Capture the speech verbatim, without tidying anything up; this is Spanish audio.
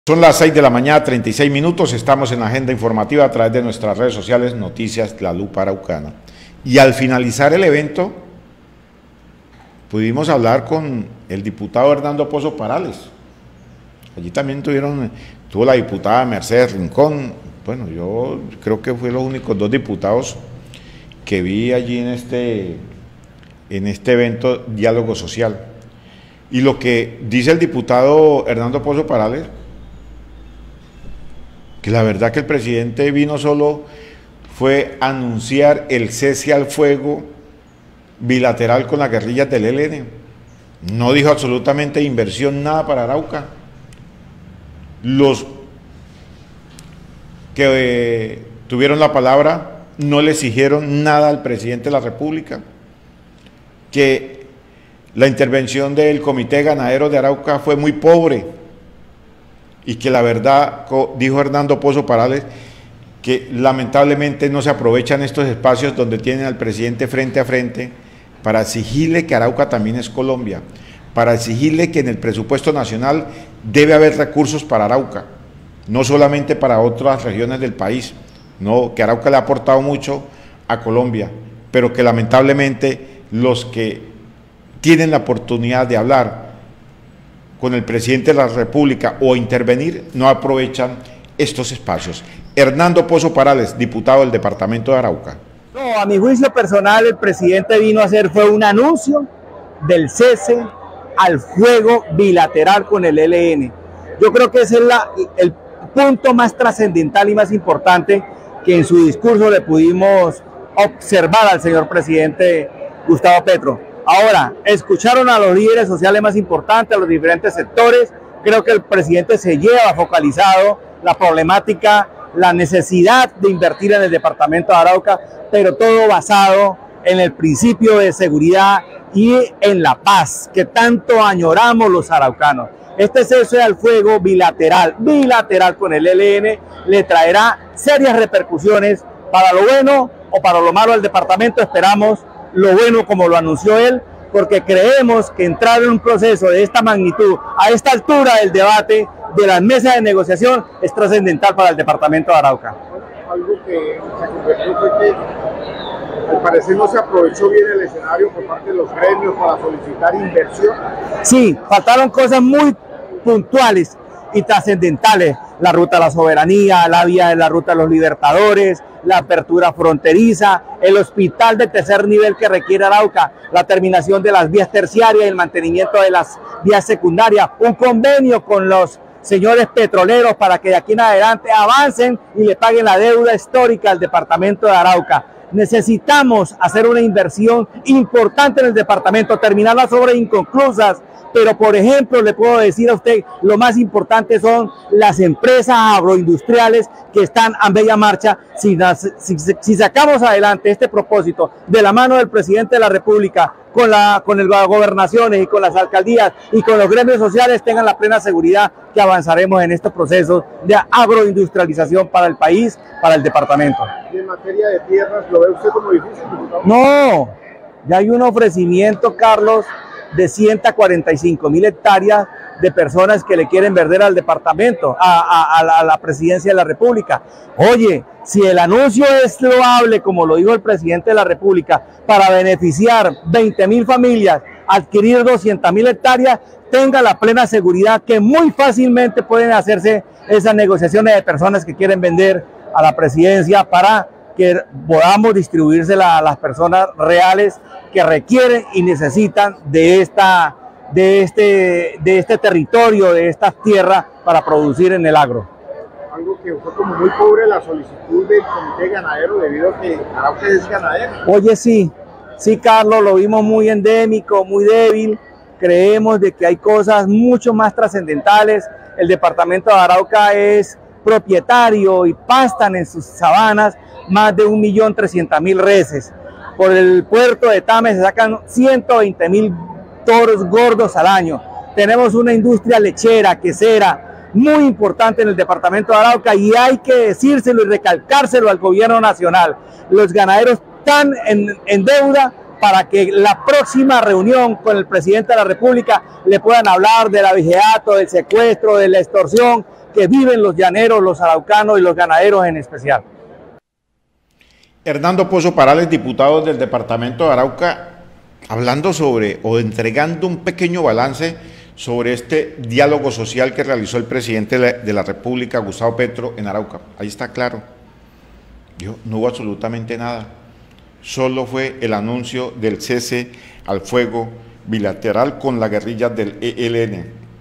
Son las seis de la mañana, treinta y seis minutos, estamos en la agenda informativa a través de nuestras redes sociales, Noticias La Lupa Araucana. Y al finalizar el evento, pudimos hablar con el diputado Hernando Pozo Parales. Allí también tuvieron, tuvo la diputada Mercedes Rincón. Bueno, yo creo que fue los únicos dos diputados que vi allí en este, en este evento Diálogo Social. Y lo que dice el diputado Hernando Pozo Parales, que la verdad que el presidente vino solo fue anunciar el cese al fuego bilateral con las guerrillas del E L N. No dijo absolutamente inversión, nada para Arauca. Los que eh, tuvieron la palabra no le exigieron nada al presidente de la República, que la intervención del Comité Ganadero de Arauca fue muy pobre, y que la verdad, dijo Hernando Pozo Parales, que lamentablemente no se aprovechan estos espacios donde tienen al presidente frente a frente para exigirle que Arauca también es Colombia, para exigirle que en el presupuesto nacional debe haber recursos para Arauca, no solamente para otras regiones del país, no, que Arauca le ha aportado mucho a Colombia, pero que lamentablemente los que tienen la oportunidad de hablar con el presidente de la República o intervenir, no aprovechan estos espacios. Hernando Pozo Parales, diputado del departamento de Arauca. No, a mi juicio personal, el presidente vino a hacer fue un anuncio del cese al fuego bilateral con el E L N. Yo creo que ese es la, el punto más trascendental y más importante que en su discurso le pudimos observar al señor presidente Gustavo Petro. Ahora, escucharon a los líderes sociales más importantes, a los diferentes sectores. Creo que el presidente se lleva focalizado la problemática, la necesidad de invertir en el departamento de Arauca, pero todo basado en el principio de seguridad y en la paz que tanto añoramos los araucanos. Este cese al fuego bilateral, bilateral con el E L N le traerá serias repercusiones para lo bueno o para lo malo al departamento. Esperamos lo bueno como lo anunció él, porque creemos que entrar en un proceso de esta magnitud, a esta altura del debate de las mesas de negociación, es trascendental para el departamento de Arauca. Algo que se convirtió fue que al parecer no se aprovechó bien el escenario por parte de los gremios para solicitar inversión. Sí, faltaron cosas muy puntuales y trascendentales: la ruta a la soberanía, la vía de la ruta a los libertadores, la apertura fronteriza, el hospital de tercer nivel que requiere Arauca, la terminación de las vías terciarias y el mantenimiento de las vías secundarias, un convenio con los señores petroleros para que de aquí en adelante avancen y le paguen la deuda histórica al departamento de Arauca. Necesitamos hacer una inversión importante en el departamento, terminar las obras inconclusas, pero por ejemplo le puedo decir a usted, lo más importante son las empresas agroindustriales que están a bella marcha. Si, si, si sacamos adelante este propósito de la mano del presidente de la República, con la con el gobernaciones y con las alcaldías y con los gremios sociales, tengan la plena seguridad que avanzaremos en estos procesos de agroindustrialización para el país, para el departamento. ¿Y en materia de tierras lo ve usted como difícil, diputado? No, ya hay un ofrecimiento, Carlos, de ciento cuarenta y cinco mil hectáreas de personas que le quieren vender al departamento, a, a, a, la, a la presidencia de la República. Oye, si el anuncio es loable, como lo dijo el presidente de la República, para beneficiar veinte mil familias, adquirir doscientas mil hectáreas, tenga la plena seguridad que muy fácilmente pueden hacerse esas negociaciones de personas que quieren vender a la presidencia para que podamos distribuírsela a las personas reales que requieren y necesitan de esta de este de este territorio, de estas tierras para producir en el agro. Algo que fue como muy pobre la solicitud del Comité Ganadero debido a que Arauca es ganadero. Oye, sí, sí, Carlos, lo vimos muy endémico, muy débil. Creemos de que hay cosas mucho más trascendentales. El departamento de Arauca es propietario y pastan en sus sabanas más de un millón trescientas mil reses. Por el puerto de Tame se sacan ciento veinte mil toros gordos al año. Tenemos una industria lechera, quesera, muy importante en el departamento de Arauca, y hay que decírselo y recalcárselo al gobierno nacional. Los ganaderos están en, en deuda para que la próxima reunión con el presidente de la República le puedan hablar del abigeato, del secuestro, de la extorsión, que viven los llaneros, los araucanos y los ganaderos en especial. Hernando Pozo Parales, diputado del departamento de Arauca, hablando sobre o entregando un pequeño balance sobre este diálogo social que realizó el presidente de la República, Gustavo Petro, en Arauca. Ahí está claro. Dijo, no hubo absolutamente nada. Solo fue el anuncio del cese al fuego bilateral con la guerrilla del E L N.